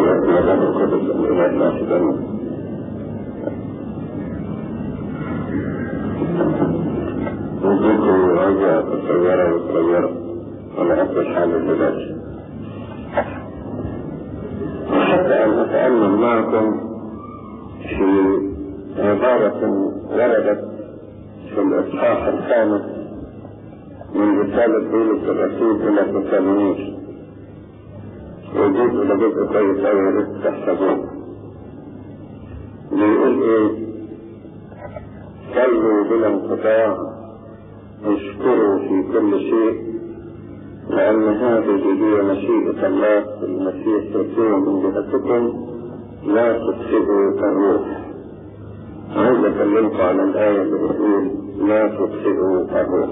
الروح القدس الإله ناشدا. وجدت رجع في السيارة والسيارة على أفضل حال اللباس، وحتى أن أتأمل معكم في عبارة وردت في الإصحاح الخامس من رسالة بولس الرسول إلى تسالونيك، وجيت إلى جزء كويس أوي لسه تحسبوه. بيقول إيه؟ صلوا بلا انقطاع، اشكروا في كل شيء، لأن هذه هي مشيئة الله في المسيح يسوع من جهتكم، لا تطفئوا الروح. عايز أكلمكم عن الآية اللي بتقول لا تطفئوا الروح.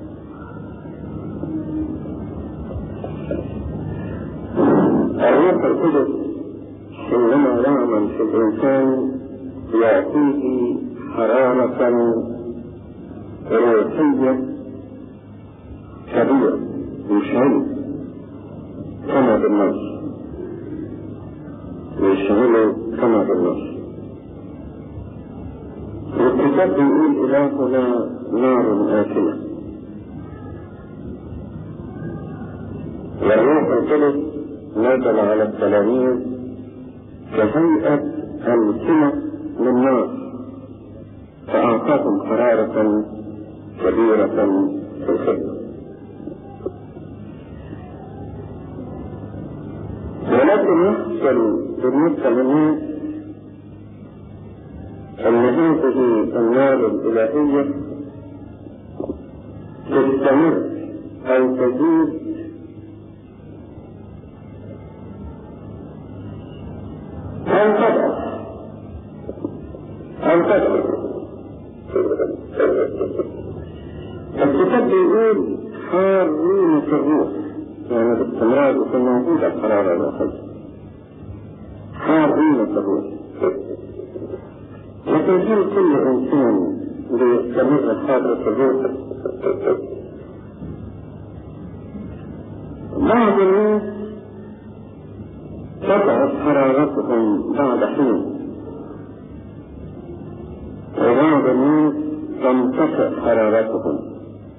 الروح القدس حينما يعمل في الإنسان يعطيه حرارة روحية كبيرة يشعل كما بالنص، يشعله كما بالنص. والكتاب يقول إلهنا نار آكلة، والروح القدس نزل على التلاميذ كهيئة ألسنة من نار، فأعطاهم حرارة كبيرة في الخدمة. ولكن يحصل بالنسبة للناس أن هذه النار الإلهية تستمر أو تزيد أو تضعف أو تضعف. الكتاب بيقول حارين في الروح، يعني باستمرار يكون موجود الحرارة الروحية، حارين في الروح. لكن هل كل إنسان بيستمر حارة في الروح؟ بعض الناس تضعف حرارتهم بعد حين، وبعض الناس تنطفئ حرارتهم.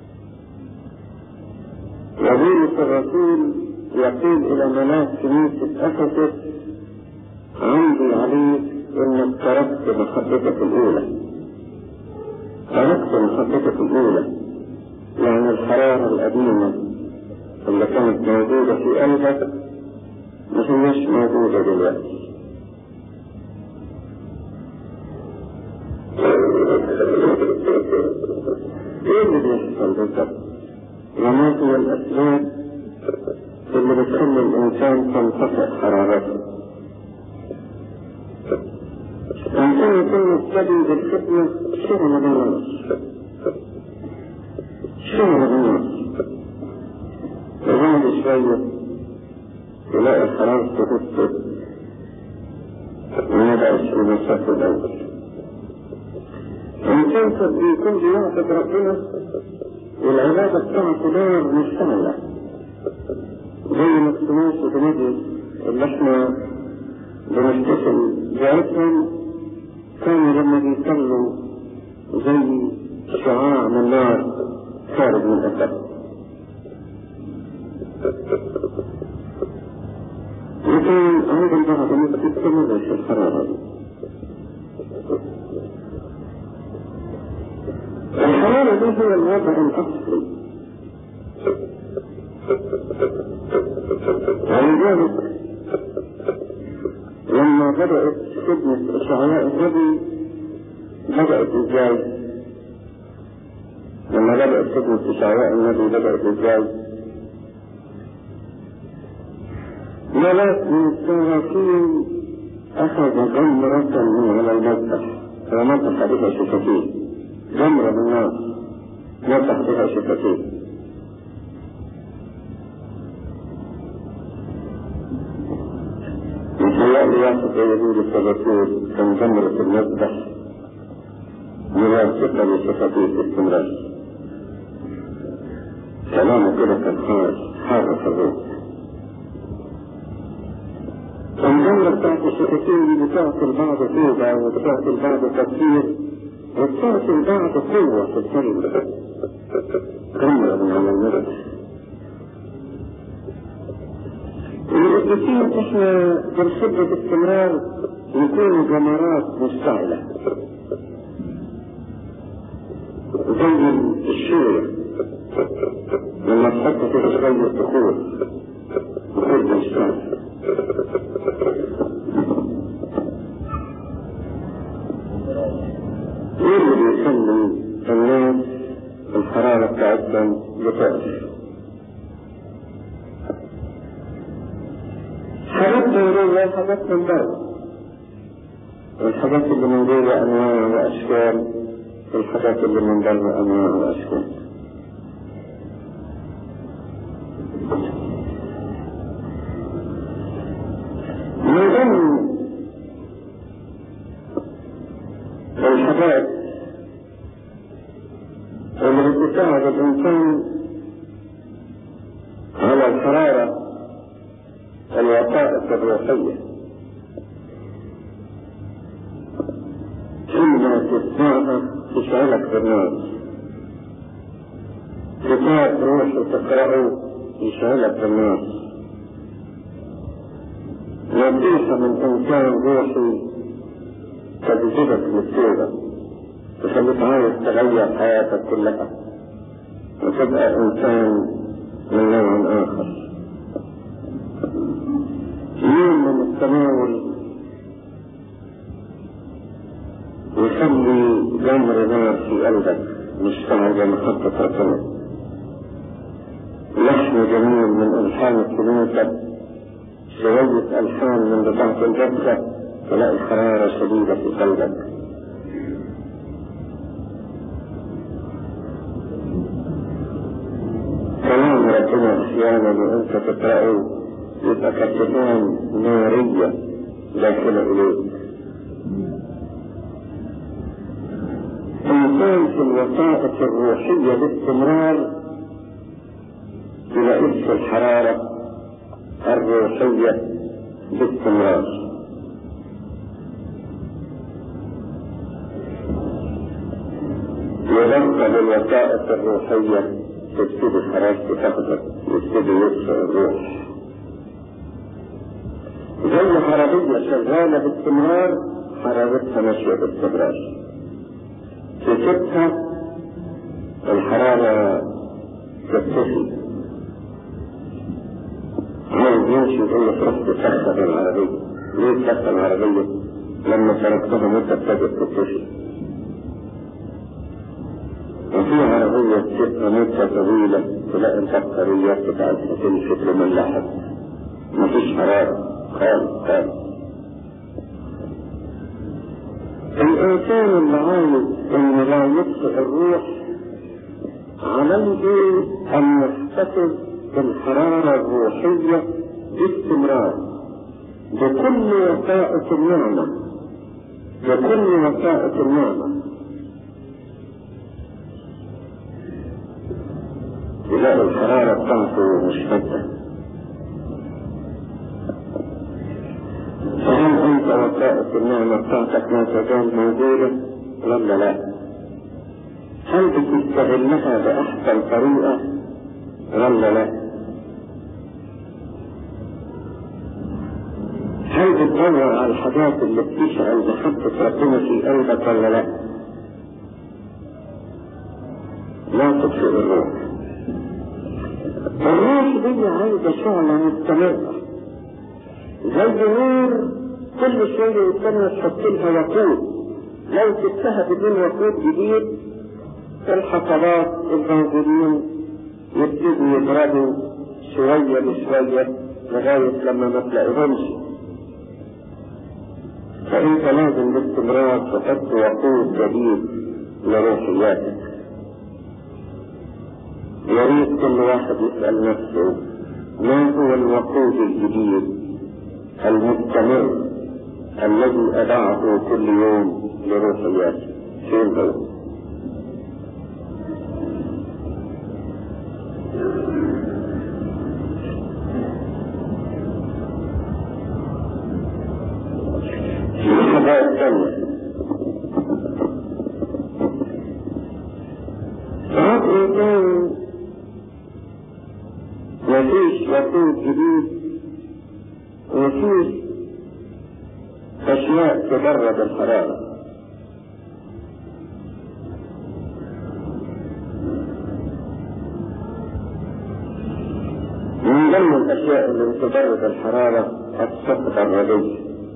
وبولس الرسول يقول إلى ملاك كنيسة أفسس عندي عليك إنك تركت محبتك الأولى. تركت محبتك الأولى يعني الحرارة القديمة اللي كانت موجودة في قلبك مش موجودة دلوقتي. ايه اللي بيحصل بالظبط؟ وما هي الأسباب اللي بتخلي الإنسان تنطفئ حرارته؟ الإنسان يكون مبتدئ بالخدمة شغل بالناس، وبعد شوية يلاقي حرارته تثبت وما بقاش في المسافة الأول. الإنسان قد يكون بيعبد ربنا والعبادة بتاعته دار مشتعلة، زي ما السماس وجنادي اللي احنا بنتصل بيعتهم كانوا لما بيصلوا زي شعاع من نار خارج من الأسد. لكن أيضا بعض الناس بتستمر في الحرارة دي. الحرارة دي هي الوضع الأصلي، ولذلك لما بدأت خدمة إشعياء النبي بدأت إزاي؟ لما بدأت خدمة إشعياء النبي بدأت إزاي؟ ملاك من السراكين أخذ جمرة من على المذبح ومسح بها شفتيه، جمرة بالنار مسح بها شفتيه. متهيألي واحد زي بولس الرسول كان جمرة المذبح ملاصقة لشفتيه باستمرار. كلامه كده كان حار في الروح. كان الأمور بتاعت الشركتين دي بتعطي البعض توبة وبتعطي البعض تفكير وبتعطي البعض قوة في الكلمة غير من المرض. القديسين احنا بنحب باستمرار يكونوا جمرات مشتعلة زي الشورى لما تحط فيها شوية بخور مشتعل. ايه اللي بيخلي الناس الحرارة بتاعتهم بتقف؟ حاجات من جوه وحاجات من بره. الحاجات اللي من جوه انواع واشكال، والحاجات اللي من بره انواع واشكال. من ضمن الحاجات اللي بتساعد الانسان على الحرارة الوقائف الروحية كلمة تسمعها تشعلك بالنار، كتاب روحي تقرأه يشعلك بالنار، نصيحة من إنسان روحي تجذبك للتوبة تخليك عايز تغير حياتك كلها وتبقى إنسان من نوع آخر. يوم من التناول يخلي جمر نار في قلبك مشتعل بمحبة ربنا، لحن جميل من ألحان الكنيسة، شوية ألحان من بتاعة الجبهة، تلاقي حرارة شديدة في قلبك. كلام ربنا أحيانا وأنت تقرأه يبقى كتبان نارية داخلة إليك. إنسان في الوسائط الروحية باستمرار تلاقيش الحرارة الروحية باستمرار. يبقى بالوسائط الروحية تبتدي حرارته تهبط، يبتدي يطفئ الروح. زي عربية شغالة باستمرار حرارتها ماشية باستمرار، تسيبها الحرارة تختفي. عايز يمشي يقول لك رحت تسخن العربية. ليه تسخن العربية؟ لما تركتها مدة ابتدت تختفي. وفي عربية تسيبها مدة طويلة تلاقي البطاريات بتاعتها تنشف مملحة، مفيش حرارة خالص. الإنسان اللي عايز إن لا يطفئ الروح عليه أن يحتفظ بالحرارة الروحية باستمرار بكل وسائط النعمة، تلاقي الحرارة بتاعته مشتدة. فهل أنت وسائط النعمة بتاعتك ما تزال موجودة ولا لا؟ هل بتستغلها بأحسن طريقة ولا لا؟ هل بتدور على الحاجات اللي بتشعل محبة ربنا في قلبك ولا لا؟ لا تطفئ الروح. الروح دي عايزة شعلة مستمرة زي نور كل شوية يستنى تحط لها وقود. لو سبتها بدون وقود جديد الحشرات الموجودين يبتدوا يضربوا شوية بشوية لغاية لما ما تلاقيهمش. فانت لازم باستمرار تحط وقود جديد لروحياتك. يريد كل واحد يسأل نفسه ما هو الوقود الجديد المستمر الذي أضعه كل يوم لروحياتي؟ فين هو؟ ثانية. ساعات إنسان مفيش وقود جديد ومفيش أشياء تبرد الحرارة. من ضمن الأشياء اللي تبرد الحرارة الصفحة الرضية،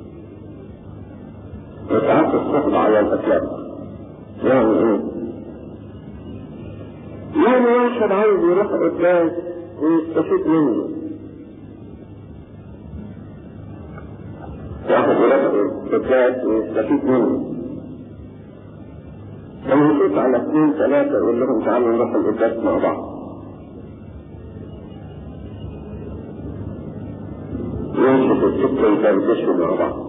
وساعات الصفحة على الأطلاق. يعني إيه؟ يعني واحد عايز يروح قداس ويستفيد منه، واحد يروح قداس ويستفيد منه، لما يشوف على 2 3 يقول لهم تعالوا نروح القداس مع بعض، يمشوا في السكة يدردشوا مع بعض،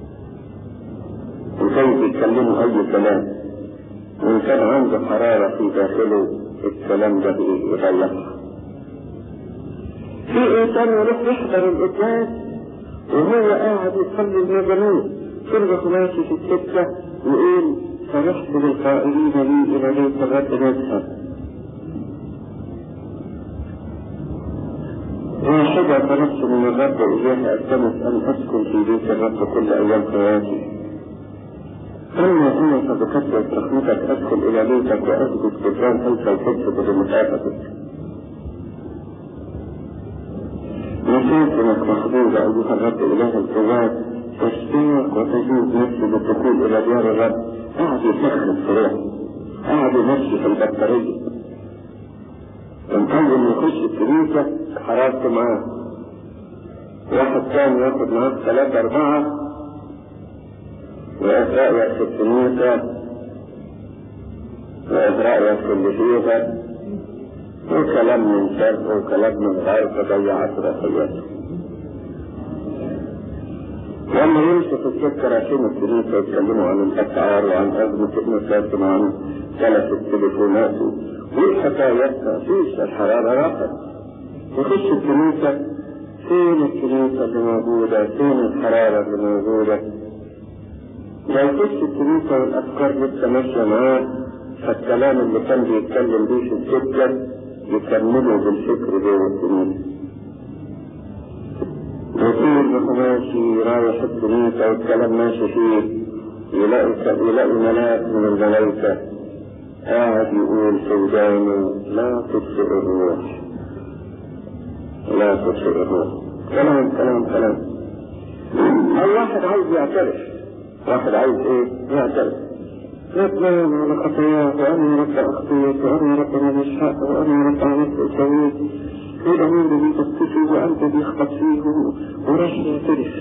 وكيف يتكلموا أي كلام، وإن كان عنده حرارة في داخله الكلام ده يغيرها. في إنسان يروح يحضر القداس وهو قاعد يصلي المزامير، فرغ ماشي في السكة ويقول فرحت بالقائلين لي إلى بيت الرب نذهب. واحدة طلبت من الرب إياها ألتمس أن أسكن في بيت الرب كل أيام حياتي. أما أنا فبكثرة رحمتك أدخل إلى بيتك وأسجد قدام هيكل قدسك بمخافتك. نشاطك محبوبة أيها الرب إله القوات، تشتاق وتجوز نفسي بالدخول إلى ديار الرب. قاعد يسخن في روحه، قاعد يمشي في البطارية، من أول ما يخش الكنيسة حرارته معاه. واحد ثاني ياخد معاه 3 4 وإزراء يدخل الكنيسة وإزراء يدخل اللي فيها وكلام من شرق وكلام من غير تضيعت روحياته. لما يمشي في السكة رايحين الكنيسة يتكلموا عن الأسعار وعن أزمة المساكن وعن ثلاث التليفونات والحكايات، مفيش الحرارة راحت. يخش الكنيسة، فين الكنيسة اللي موجودة؟ فين الحرارة اللي موجودة؟ لو يخش الكنيسة والأفكار لسه ماشية معاه، فالكلام اللي كان بيتكلم بيه في السكة يكمله بالفكر جوه الكنيسة. يقول له ماشي رايح الكنيسة والكلام ماشي فيه، يلاقي ملاك من الملائكة قاعد يقول في ودانه لا تطفئ الروح، لا تطفئ الروح. كلام كلام كلام. أو واحد عايز يعترف، واحد عايز إيه؟ يعترف. ندمان على خطاياه، وأنا يا رب أخطيت، وأنا يا رب أنا مش حق، وأنا يا رب عملت وسويت، وده مين اللي بيتكتفي وأنت بيخبط فيه وراح يعترف.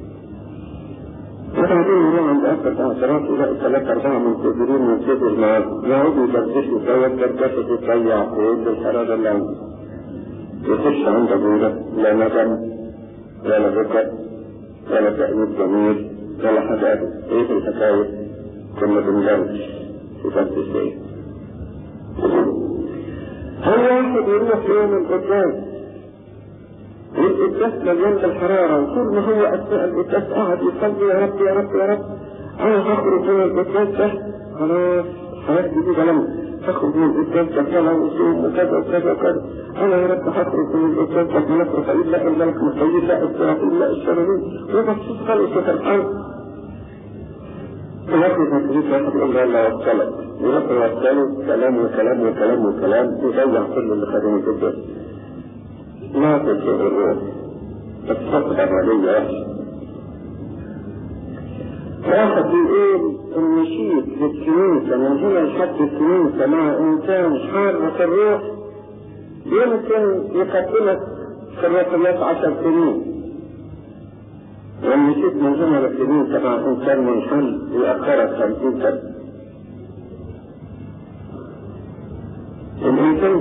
وبعدين يروح عند أكثر اعتراف يلاقي 3 4 منتظرين منتظر معاه، يقعدوا يدردشوا سوا، الدردشة تضيع كل الحرارة اللي عنده. يخش عند أبونا لا ندم ولا ذكر ولا تأنيب ضمير ولا حاجة أبدا. إيه في الحكاية؟ كنا بندرج في فتح شيء. هل واحد يروح يوم القداس والقداس مليان بالحرارة، وطول ما هو أثناء القداس قاعد يصلي يا رب يا رب يا رب، أنا هخرج من القداس ده خلاص حياة جديدة لما هخرج من القداس ده صلاة وصوم وكذا وكذا وكذا، أنا يا رب هخرج من القداس ده بنصرف إلا الملك مستوي لا إسرائيل إلا الشرمين وبخصوص خلقه الحرب. ولكن تدريس واحد يقول لا لا وصلت ولكن وصلوا كلام وكلام وكلام وكلام يضيع كل اللي خدمه القداس. لا تطلق الروح الصفحة العملية وحشة. واحد يقول المشيت للكنيسة من هنا لحد الكنيسة مع إنسان حار في الروح يمكن يقدمك في الرقمات 10 سنين، والمشيت من هنا للكنيسة مع إنسان منحل يأخرك 50 سنة. الإنسان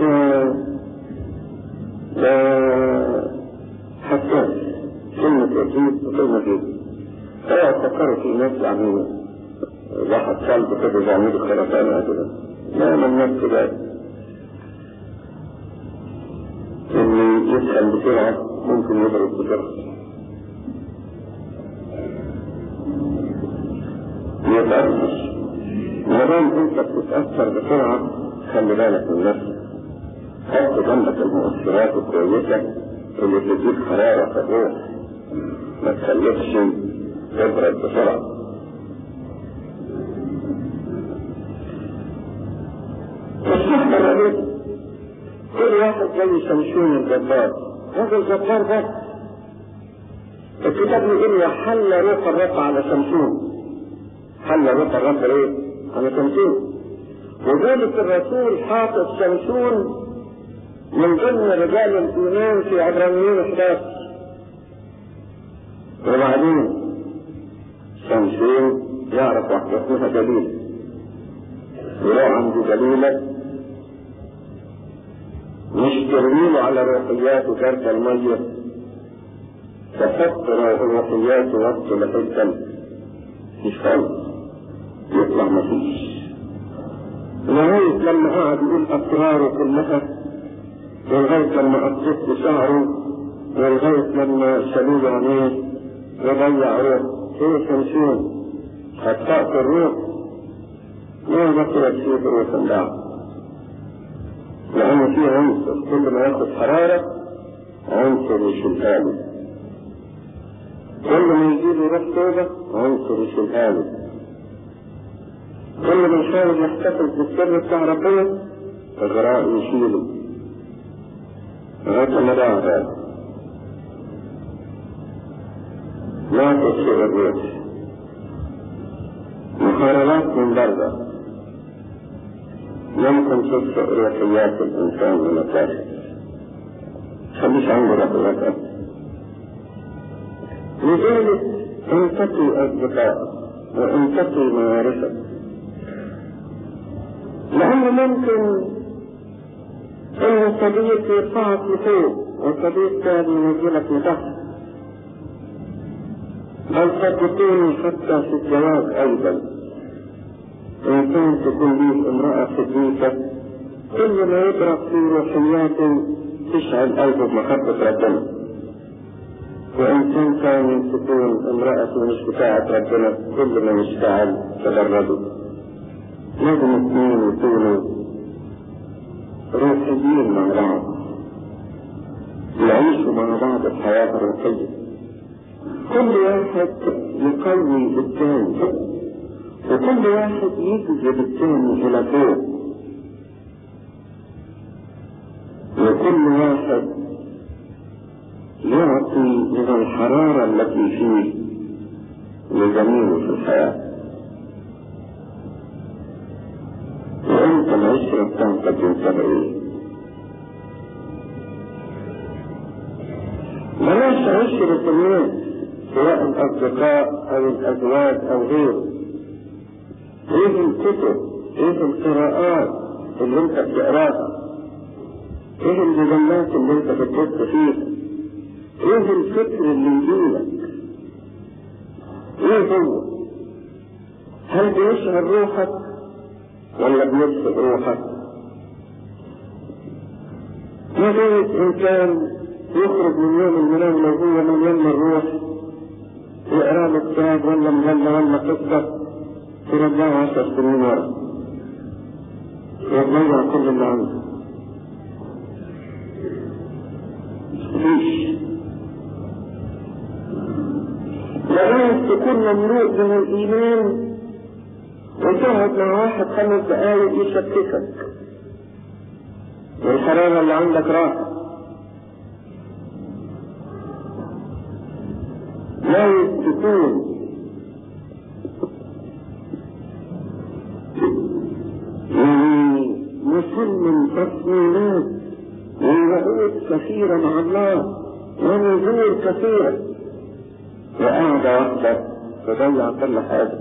ده حساس، كلمة أكيد وكلمة جيد. فلا تفكروا في ناس يعني واحد قلب كده يعمل خرطانة كده، لا من نفسه ده اللي يسخن بسرعة ممكن يضرب بسرعة. تتأثر. ما دام انت بتتأثر بسرعة خلي بالك من نفسك. حط جنبك المؤثرات الكويسة اللي بتديك حرارة في الروح، ما تخليكش تبرد بسرعة. الصحبة الرئيسة كل واحد زي شمشون الجبار، هذا الجبار بس الكتاب يقول وحل روح الرب على شمشون. حل روح الرب ايه؟ على شمشون. وذلك الرسول حاطط شمشون من ضمن رجال الايمان في عبرانيين 11. وبعدين شمشون يعرف واحدة اسمها دليل، ولو عنده دليلة مش ترميله على روحيات وكارت المية، تحط روحيات وقت لحدا مش خالص يطلع مفيش. لغاية لما قعد يقول أسراره كلها، ولغاية لما قصت شعره، ولغاية لما شالوه عينيه وضيع روح. ايه شمشون هتطاق الروح؟ ما بكرة شيء روح الله، لأنه فيه عنصر كل ما ياخد حرارة عنصر يشيلها له، كل ما يجيله روح توبة عنصر يشيلها له، كل ما يحاول يحتفظ بالسر بتاع ربنا الغراء يشيله لغاية ما ضاع هذا. لا تطفئ الروح، محاربات من برده يمكن تطفئ روحيات الإنسان من الداخل. خليش عنده روحيات. لذلك انتقي أصدقائك وانتقي معارفك، لأنه ممكن أن صديق يرفعك لفوق وصديق ثاني ينزلك لتحت، بل قد تكون حتى في الزواج أيضا. إنسان تكون ليه امرأة صديقة كل ما يضرب في روحياته تشعل قلبه بمحبة ربنا، وإنسان ثاني تكون امرأة مش بتاعة ربنا كل ما يشتعل تبرده. لازم اثنين يكونوا روحيين مع بعض، يعيشوا مع بعض الحياة الروحية، كل واحد يقوي الثاني وكل واحد يجذب الثاني إلى فوق، وكل واحد يعطي من الحرارة التي فيه لزميله في الحياة. وانت العشرة بتاعتك انت ايه؟ بلاش عشرة الناس سواء الأصدقاء أو الأزواج أو غيره. ايه الكتب، ايه القراءات اللي انت بتقراها، ايه المجلات اللي انت بتبص فيها، ايه الفكر اللي يجيلك، ايه هو؟ هل بيشعر روحك ولا بيفسد روحك؟ يجوز انسان يخرج من يوم المنام لو هو مليان من الروح يقرا له كتاب ولا مجله ولا قصه ترجعه 10 سنين ورا ويضيع كل اللي عنده. مفيش. لازم تكون مملوء من الإيمان وتقعد مع واحد 5 دقايق يشككك والحرارة اللي عندك راحة. لازم تكون مسلم تصميمات ووعود كثيرة مع الله ونزول كثيرة، وقاعدة واحدة تضيع كل حاجة.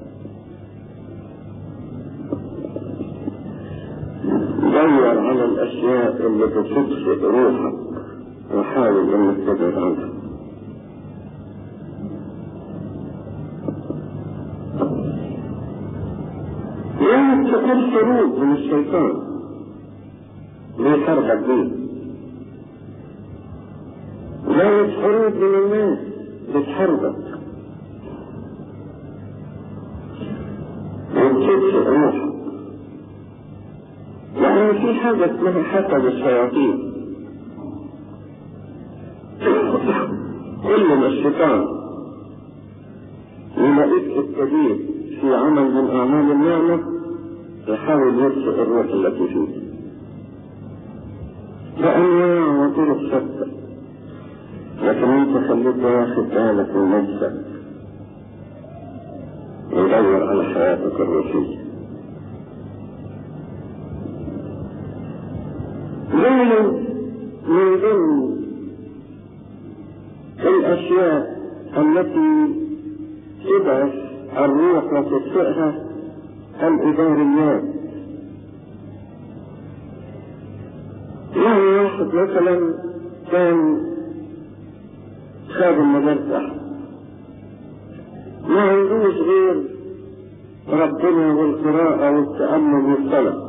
دور على الأشياء اللي بتطفئ روحك وحاول انك تبعد عنها. لا تكون شروط من الشيطان بيحاربك بيه، لا حروب من الناس بتحاربك. يطفئ روحك. يعني في حاجة اسمها حسد الشياطين. كل ما الشيطان يلاقيك الكبير في عمل من أعمال النعمة يحاول يطفئ الروح التي فيك بأنواع وطرق شتى، لكن انت خليك واخد بالك من نفسك ويدور على حياتك الروحية. من ضمن الأشياء التي تبعث الروح وتطفئها الإداريات. يعني واحد مثلا كان خادم مدرسة ما عندوش غير ربنا والقراءة والتأمل والصلاة،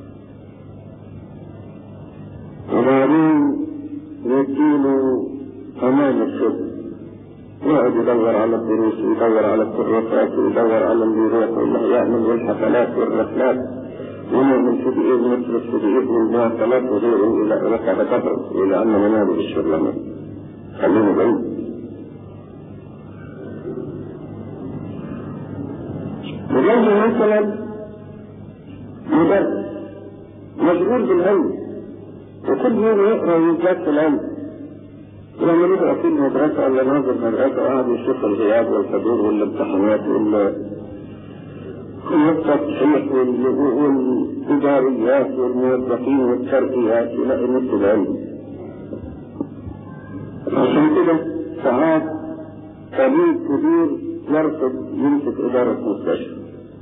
وبعدين يديله أمان الخدمة، يقعد يدور على الدروس ويدور على الكراسات ويدور على اللي يروح واللي يعمل والحفلات والرحلات ونعمل في دقيق ونصرف في دقيق والمواصلات وغيره إلى ركعة قدر إلى أن منابه الشرلمة. خلينا بعيد. وجنبه مثلا مدرس مشغول بالعلم وكل يوم يقرأ ويزداد في العلم، ولما يبقى في المدرسة ولا ناظر مدرسة قاعد يشوف الغياب والحضور والامتحانات والتصحيح والإداريات والموظفين والترقيات يلاقي نفس العلم. عشان كده ساعات طبيب كبير يرفض يمسك إدارة مستشفى،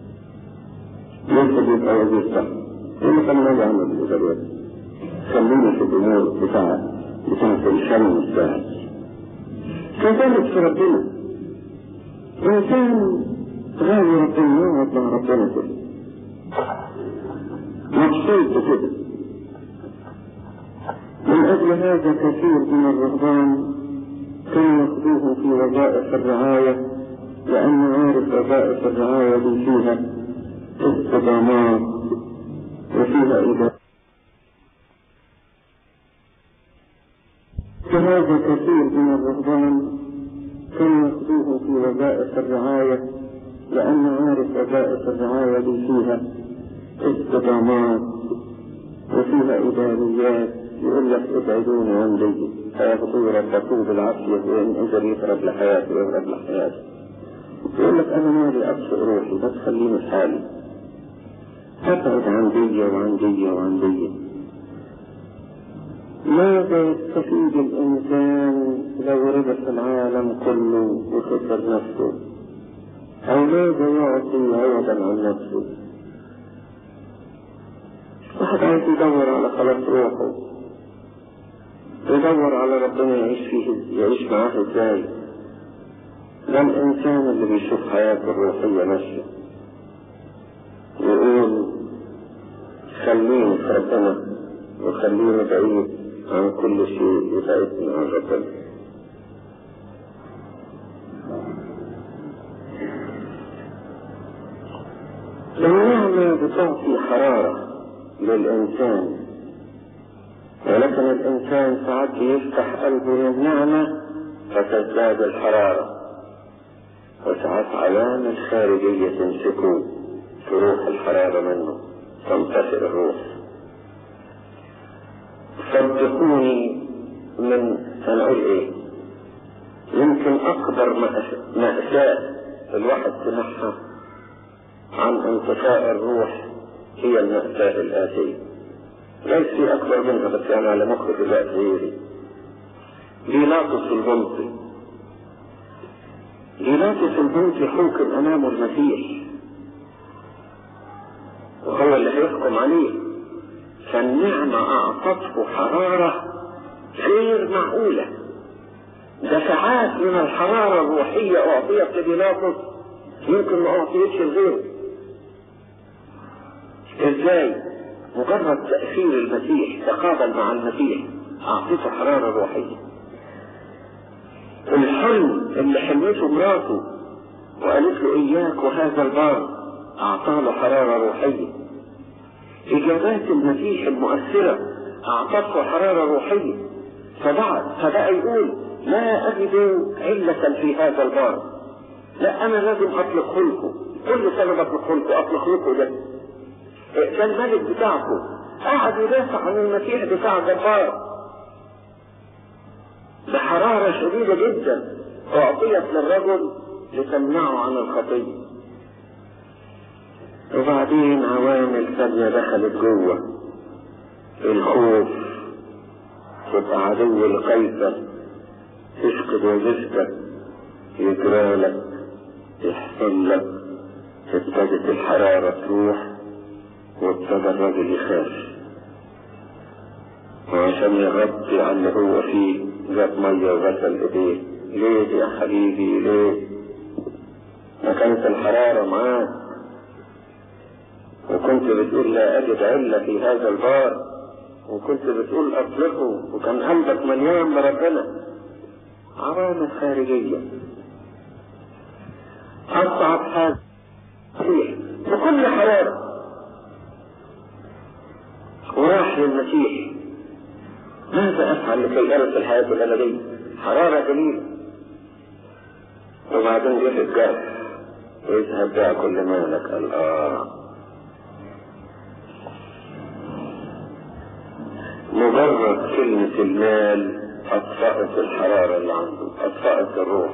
يرفض يبقى وزير صحة، يقول خلينا نعمل الإداريات، خلينا في الأمور بتاعت الشام والساعد. كذلك في ربنا إنسان غاوي ربنا يقعد مع ربنا كده مبسوط كده. من أجل هذا كثير من الرهبان كانوا ياخذوه في وظائف الرعاية، لأنه عارف وظائف الرعاية دي فيها استدامات وفيها إدارة. فهذا كثير من الرهبان كانوا ياخذوه في وظائف الرعاية، لأنه عارف وظائف الرعاية دي فيها استدامات وفيها إداريات. يقول لك ابعدوني عن لي فياخذوه ربطوه بالعافية وإن أجل يهرب لحياته يهرب لحياته. يقول لك أنا مالي أطفئ روحي بس خليني في حالي، أبعد عن دي وعن دي وعن دي. ماذا يستفيد الإنسان لو ربح العالم كله وخسر نفسه؟ أو ماذا يعطي عوضا عن نفسه؟ واحد عايز يدور على خلاص روحه، يدور على ربنا يعيش معاه ازاي. ده الإنسان اللي بيشوف حياته الروحية ماشية يقول خليني في ربنا وخليني بعيد عن كل شيء يبعدني عن ربنا. النعمة بتعطي حرارة للإنسان، ولكن الإنسان ساعات يفتح قلبه للنعمة فتزداد الحرارة، وساعات عوامل خارجية تمسكه تروح الحرارة منه تنطفئ الروح. صدقوني من هنقول ايه، يمكن اكبر مأساة الواحد سمعها عن انطفاء الروح هي المأساة الآتية، ليس في اكبر منها بس انا على مخي دلوقتي غيري. بيلاطس البنطي حكم امامه المسيح وهو اللي هيحكم عليه، فالنعمة اعطته حرارة غير معقولة. دفعات من الحرارة الروحية اعطيت لبيلاطس يمكن ما اعطيتش لغيره. ازاي؟ مجرد تأثير المسيح، تقابل مع المسيح اعطيته حرارة روحية. الحلم اللي حلمته مراته وقالت له اياك وهذا البار أعطاه حرارة روحية. إجابات المسيح المؤثرة أعطته حرارة روحية، فبقى يقول لا أجد علة في هذا البار، لا أنا لازم أطلق خلقه. كل سنة بطلق خلقه، أطلق خلقه ده الملك بتاعكم قاعد يدافع عن المسيح بتاع جبار بحرارة شديدة جدا أعطيت للرجل لتمنعه عن الخطية. وبعدين عوامل ثانية دخلت جوه، الخوف، تبقى عدو القيصر، تفقد وظيفتك، يجرالك، يحصل لك، ابتدت الحرارة تروح، وابتدى الرجل يخاف، وعشان يغطي على اللي هو فيه جاب مية وغسل ايديه. ليه يا حبيبي ليه؟ ما كانت الحرارة معاك وكنت بتقول لا أجد علة في هذا البار، وكنت بتقول أطلقه، وكان قلبك مليان بربنا. عوامل خارجية. أصعب حاجة بكل حرارة وراح للمسيح، ماذا أفعل لكي أرث الحياة الأبدية؟ حرارة جميلة. وبعدين جه الجار ويذهب بقى كل مالك. مجرد كلمة المال أطفأت الحرارة اللي عنده، أطفأت الروح،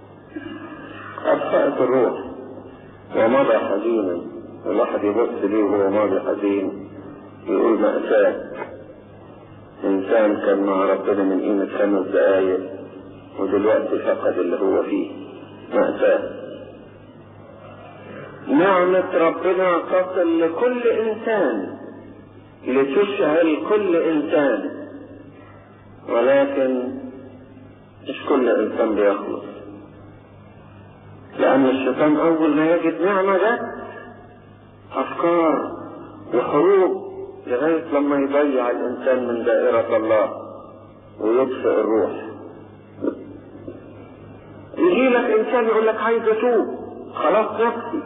أطفأت الروح، ومضى حزينا. الواحد يبص ليه وهو ماضي حزين يقول مأساة. إنسان كان مع ربنا من قيمة 5 دقايق ودلوقتي فقد اللي هو فيه. مأساة. نعمة ربنا تصل لكل إنسان لتشعل كل إنسان، ولكن مش كل إنسان بيخلص، لأن الشيطان أول ما يجد نعمة ده أفكار وحروب لغاية لما يضيع الإنسان من دائرة الله ويطفئ الروح. يجي لك إنسان يقول لك عايز أتوب، خلاص نفسي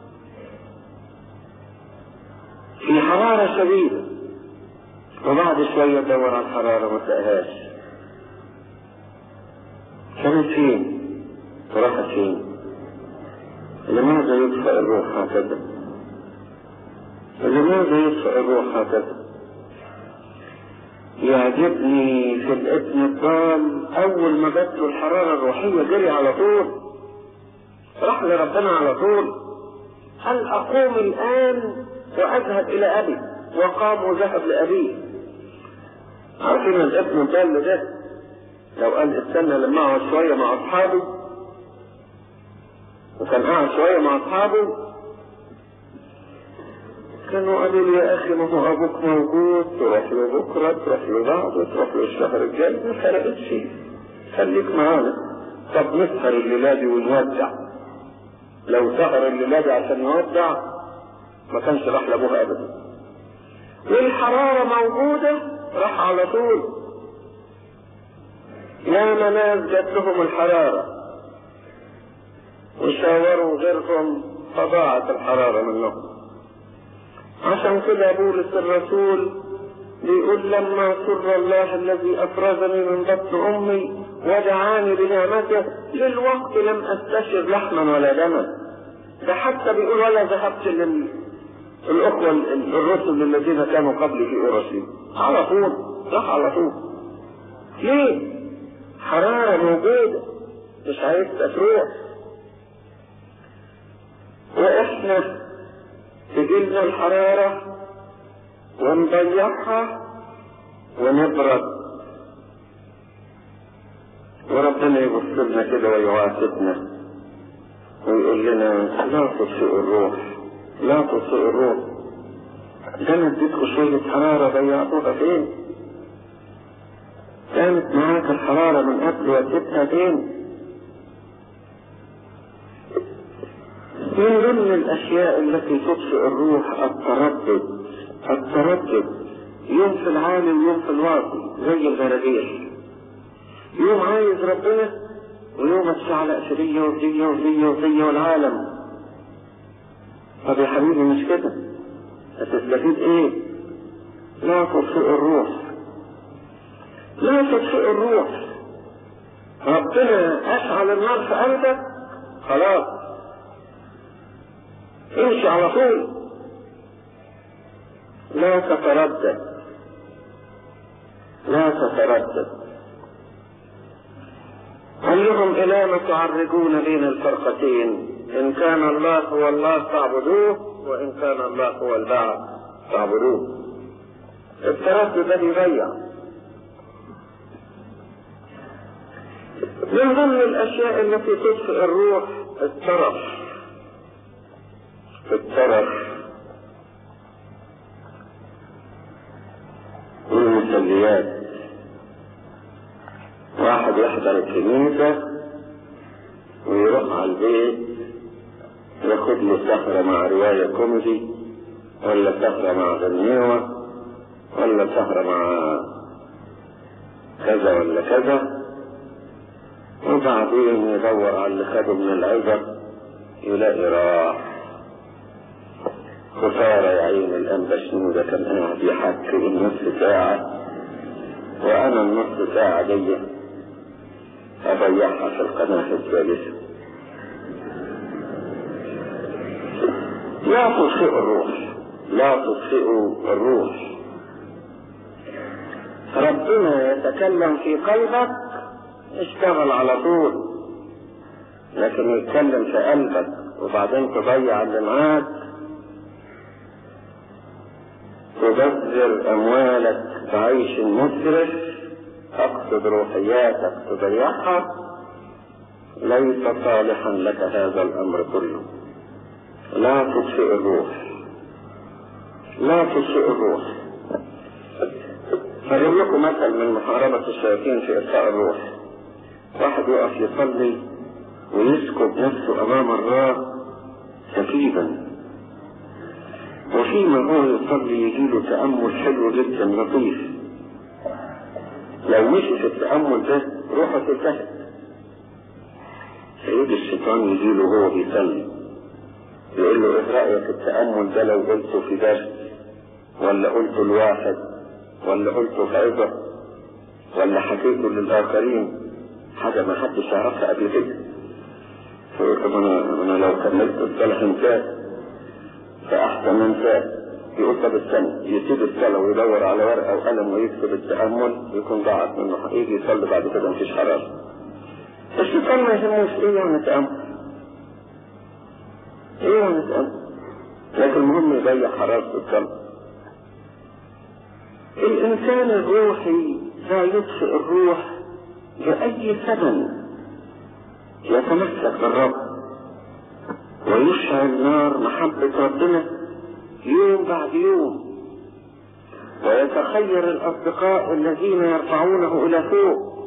في حرارة شديدة، وبعد شوية دور على الحرارة ما تلاقيهاش. كانت فين؟ وراحت فين؟ لماذا يطفئ الروح هكذا؟ لماذا يطفئ الروح هكذا؟ يعجبني في الابن الضال أول ما جات له الحرارة الروحية جري على طول، راح لربنا على طول، هل أقوم الآن وأذهب إلى أبي؟ وقام وذهب لأبيه. عارفين الابن الضال ده لو قال استنى لما اقعد شوية مع أصحابي، وكان قاعد شوية مع أصحابه، كانوا قالوا لي يا أخي ما هو أبوك موجود، تروح له بكرة، تروح له بعده، تروح له الشهر الجاي، ما فرقتش، خليك معانا. طب نسهر الليلة دي ونودع. لو سهر الليلة دي عشان يودع ما كانش راح لأبوها أبدا. والحرارة موجودة راح على طول. يا ناس جات لهم الحرارة وشاوروا غيرهم فضاعت الحرارة منهم. عشان كده بولس الرسول بيقول لما سر الله الذي أفرزني من بطن أمي ودعاني بنعمته للوقت لم أستشر لحما ولا دما. ده حتى بيقول ولا ذهبت للأخوة الرسل الذين كانوا قبلي في أورشليم. على طول راح على طول. ليه؟ حرارة موجودة مش عايز تروح. وإحنا تجيلنا الحرارة ونضيعها ونبرد، وربنا يبص لنا كده ويعاتبنا ويقول لنا لا تطفئوا الروح، لا تطفئوا الروح. ده انا اديتكم شوية حرارة ضيعتوها فين؟ كانت معاك الحرارة من قبل واديتها فين؟ من ضمن الأشياء التي تطفئ الروح التردد، يوم في العالي ويوم في الواطي زي الغرابيح، يوم عايز ربنا ويوم اتشعلق في دي وفي والعالم. طب يا حبيبي مش كده، هتستفيد ايه؟ لا تطفئ الروح، لا تطفئ الروح. ربنا اشعل النار في قلبك، خلاص امشي على طول، لا تتردد، لا تتردد. قال لهم إلى ما تعرجون بين الفرقتين؟ إن كان الله هو الله فاعبدوه، وإن كان الله هو البعض فاعبدوه. التردد ده بيضيع. من ضمن الأشياء التي تطفئ الروح الترف. والمسليات. واحد يحضر الكنيسة ويروح على البيت ياخد له سهرة مع رواية كوميدي، ولا سهرة مع غنيوة، ولا سهرة مع كذا ولا كذا، وبعدين يدور على اللي خده من العزة يلاقي راح. خسارة يا عين الأنبا شنودة كان قاعد يحكي النص ساعة، وأنا النص ساعة دي أضيعها في القناة الثالثة. لا تطفئ الروح، لا تطفئوا الروح. ربنا يتكلم في قلبك، اشتغل على طول، لكن يتكلم في قلبك وبعدين تضيع اللي معاك، تبذر أموالك بعيش مسرف، تقصد روحياتك تضيعها، ليس صالحا لك هذا الأمر كله. لا تطفئ الروح، لا تطفئ الروح. هجيب لكم مثل من محاربة الشياطين في إطفاء الروح. واحد يقف يصلي ويسكب نفسه أمام الله سكيبا، وفيما هو يصلي يجيله تأمل حلو جدا لطيف. لو مشي في التأمل ده روحه تلتهب. سيد الشيطان يجيله وهو بيصلي يقول له ايه رأيك التأمل ده لو قلته في درس، ولا قلته لواحد، ولا قلته في عظة، ولا حكيته للآخرين، حاجة ما حدش يعرفها قبل كده. فيقول طب أنا لو كملت الصلاة انتهت فأحسن انتهت. يقول طب استنى، يسيب الصلاة ويدور على ورقة وقلم ويكتب التأمل، يكون ضاعت منه، يجي يصلي بعد كده مفيش حرارة. الشيطان ما يهموش ايه يعني تأمل، ايه يعني تأمل، لكن المهم يضيع حرارة الصلاة. الإنسان الروحي لا يطفئ الروح بأي ثمن، يتمسك بالرب ويشعل نار محبة ربنا يوم بعد يوم، ويتخير الأصدقاء الذين يرفعونه إلى فوق.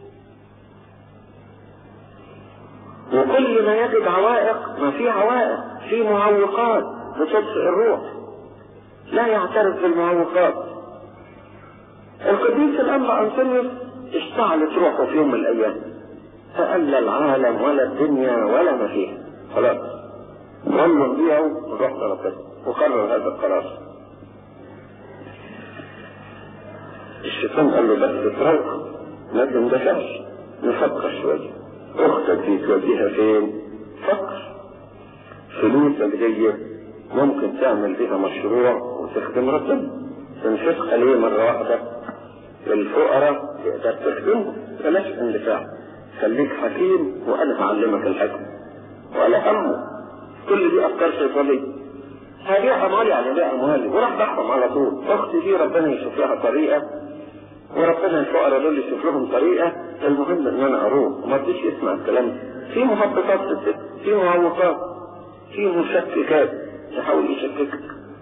وكل ما يجد عوائق، ما في عوائق، في معوقات بتطفئ الروح، لا يعترف بالمعوقات. القديس الأنبا أنطونيوس اشتعلت روحه في يوم من الأيام، فقال لا العالم ولا الدنيا ولا ما فيها، خلاص ظلوا نبيعوا ورحت ربنا، وقرر هذا القرار. الشيطان قال له بس تروح ما تندفعش، نفكر شوية. اختك دي توديها فين؟ فكر. فلوسك دي ممكن تعمل بها مشروع وتخدم ربنا، تنفقها ليه مرة واحدة؟ الفقراء تقدر تخدمهم، بلاش اندفاع، خليك حكيم وأنا هعلمك الحكم ولا همه. كل دي أفكار شيطانية. هبيع أموالي يعني بيع أموالي وراح بحرم على طول. أختي دي ربنا يشوف لها طريقة، وربنا الفقراء دول يشوف لهم طريقة. المهم إن أنا أروح وما تجيش يسمع الكلام. في محبطات في الست، في معوقات، في مشككات يحاول يشككك.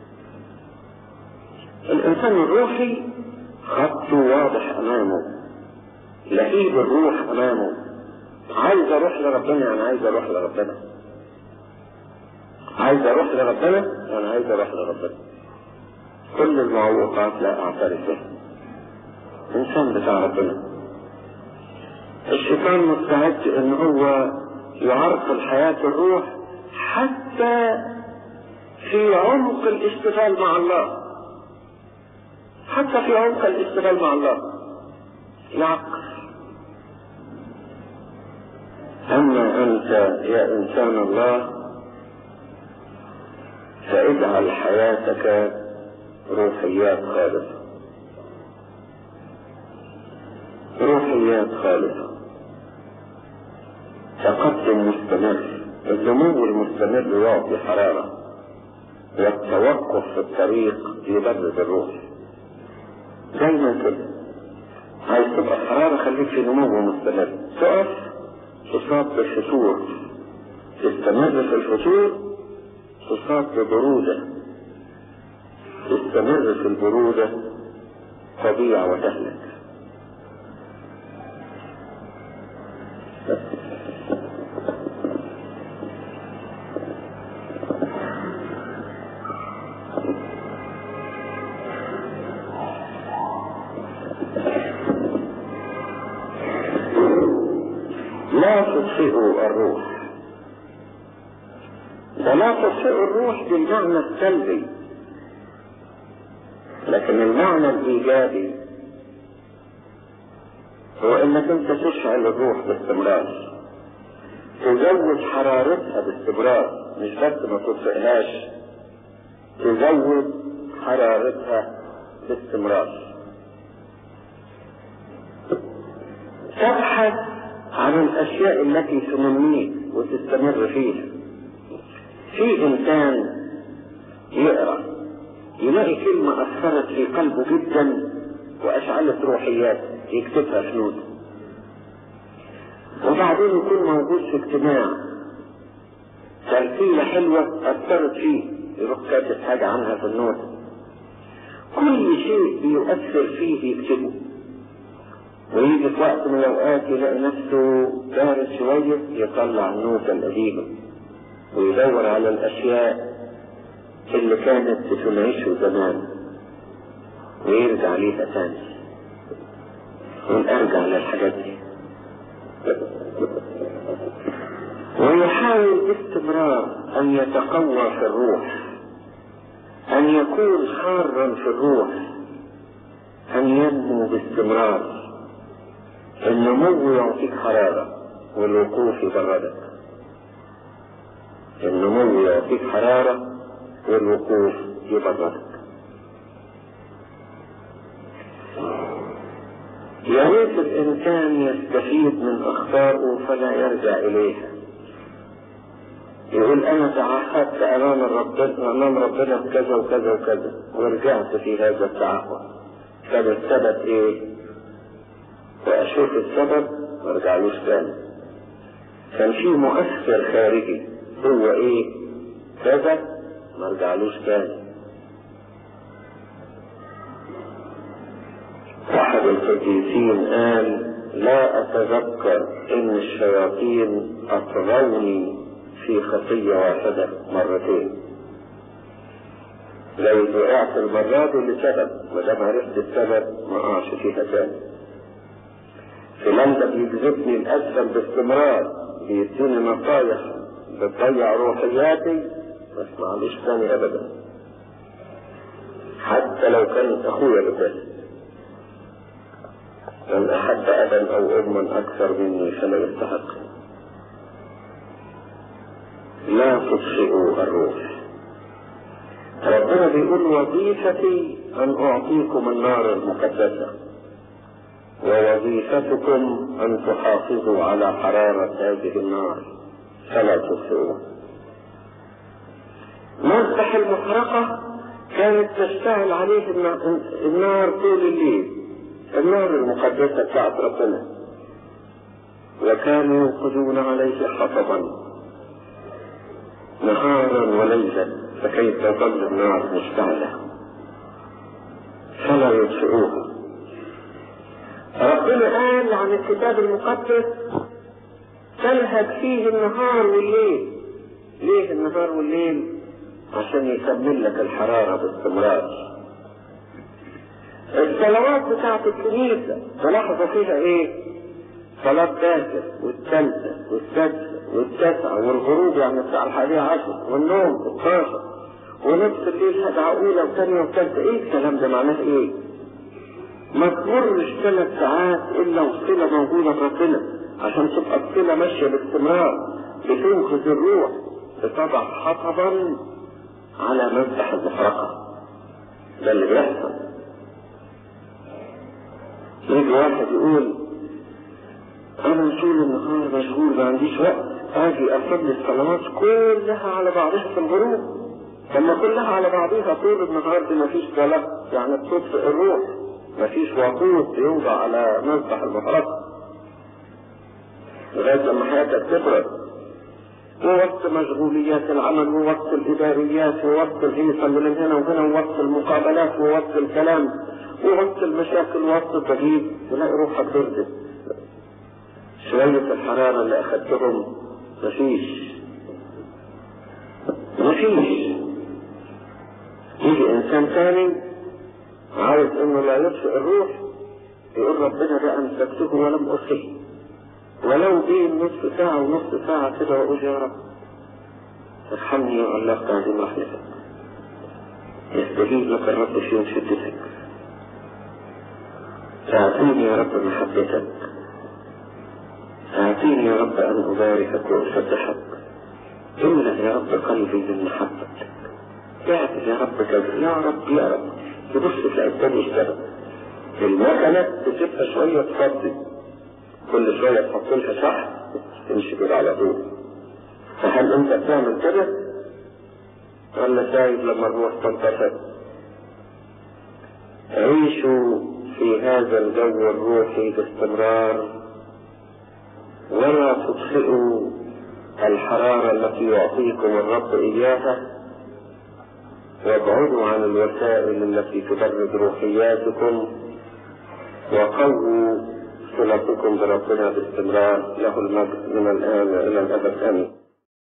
الإنسان الروحي خطه واضح أمامه، لهيب الروح أمامه، عايز أروح لربنا يعني عايز أروح لربنا، عايز أروح لربنا يعني عايز أروح لربنا. كل المعوقات لا أعترف بها. إنسان بتاع ربنا. الشيطان مستعد إن هو يعرقل حياة الروح حتى في عمق الاشتغال مع الله، حتى في عمق الاشتغال مع الله يعقل. أما أنت يا إنسان الله فاجعل حياتك روحيات خالصة، روحيات خالصة، تقدم مستمر. النمو المستمر يعطي حرارة، والتوقف في الطريق يبرد الروح. دايما كده عايز تبقى حرارة، خليك في نمو مستمر. تقف تصاب بالفتور، تستمر في الفتور تصاب ببرودة، تستمر في البرودة تضيع وتهلك. لا تطفئوا الروح، ولا تطفئوا الروح بالمعنى السلبي، لكن المعنى الايجابي هو انك انت تشعل الروح باستمرار، تزود حرارتها باستمرار، مش بس ما تطفئهاش، تزود حرارتها باستمرار. تبحث عن الاشياء التي تنميك وتستمر فيها. في انسان يقرأ يلاقي كلمة اثرت في قلبه جدا واشعلت روحيات يكتبها في نوته، وبعدين يكون موجود في اجتماع ترتيلة حلوة اثرت فيه يروح كاتب حاجة عنها في النوتة. كل شيء بيؤثر فيه يكتبه، ويجي في وقت من الاوقات يلاقي نفسه بارد شوية يطلع النوتة القديمة ويدور على الاشياء اللي كانت بتنعشه زمان ويرجع ليها تاني، ونرجع للحاجات دي، ويحاول باستمرار ان يتقوى في الروح، ان يكون حارا في الروح، ان ينمو باستمرار. النمو يعطيك حرارة والوقوف يبردك، النمو يعطيك حرارة والوقوف يبردك. يا ريت الانسان يستفيد من اخطائه فلا يرجع اليها، يقول انا تعهدت امام ربنا بكذا وكذا وكذا ورجعت في هذا التعهد، كان السبب ايه؟ واشوف السبب ما ارجعلوش تاني. كان في مؤثر خارجي هو ايه؟ كذا، ما ارجعلوش تاني. احد القديسين قال لا اتذكر ان الشياطين اطغوني في خطية واحدة مرتين، لو وقعت المرة دي لسبب ودام عرفت السبب ما اقعش فيها تاني. فلان ده بيجذبني الاسفل باستمرار، بيديني نصايح بتضيع روحياتي، ما اسمعلوش تاني ابدا، حتى لو كان اخويا بتاني. من احب ابا او اما اكثر مني فلا يستحق. لا تطفئوا الروح. ربنا بيقول وظيفتي ان اعطيكم النار المقدسة، ووظيفتكم ان تحافظوا على حرارة هذه النار فلا تطفئوها. مذبح المحرقة كانت تشتعل عليه النار طول الليل، النار المقدسة بتاعت ربنا، وكانوا يوقدون عليه حطبا نهارا وليلا فكي تظل النار مشتعلة فلا يطفئوها. ربنا قال عن الكتاب المقدس تلهج فيه النهار والليل. ليه النهار والليل؟ عشان يكمل لك الحرارة باستمرار. الصلوات بتاعت الكنيسة تلاحظوا فيها ايه؟ صلاة باكر والثالثة والسادسة والتاسعة والغروب يعني بتاع 11 والنوم 12 ونص الليل هدعة أولى وثانية وثالثة. إيه الكلام ده؟ معناه إيه؟ ما تمرش 3 ساعات إلا والصلة موجودة بربنا، عشان تبقى الصلة ماشية باستمرار، بتنقذ الروح، بتضع حطبا على مذبح المحرقة. ده اللي بيحصل. يجي واحد يقول أنا طول النهار مشغول ما عنديش وقت، أجي أصلي الصلوات كلها على بعضها في الغروب. لما كلها على بعضها طول النهار دي مفيش صلاة، يعني بتطفئ الروح، مفيش وقود يوضع على مذبح المحرقة لغاية لما حياتك تبرد. ووقت مشغوليات العمل، ووقت الإداريات، ووقت الهيصة اللي من هنا وهنا، ووقت المقابلات، ووقت الكلام، ووقت المشاكل، ووقت التغيير، تلاقي روحك بردت. شوية الحرارة اللي أخذتهم مفيش. يجي إنسان ثاني عاوز إنه لا يطفئ الروح، يقول ربنا ده أمسكته ولم أرسله، ولو بين نصف ساعة ونصف ساعة كده، وأقول يا رب ارحمني يا الله تعظيم رحمتك، يستجيب لك الرب في يوم شدتك، أعطيني يا رب محبتك، أعطيني يا رب أن أباركك وأسبحك، املأ يا رب قلبي من محبتك، اعطي يا رب كذا، يا رب يا رب. تبص تلاقي الدنيا اشتغل، المكنة بتبقى شوية تفضي، كل شوية تحط لها صح تمشي كده على طول. فهل انت بتعمل كده ولا سايب لما الروح تنطفئ؟ عيشوا في هذا الجو الروحي باستمرار، ولا تطفئوا الحرارة التي يعطيكم الرب إياها، وابعدوا عن الوسائل التي تبرد روحياتكم، وقووا صلتكم بربنا باستمرار. له المجد من الآن إلى الأبد. آمين.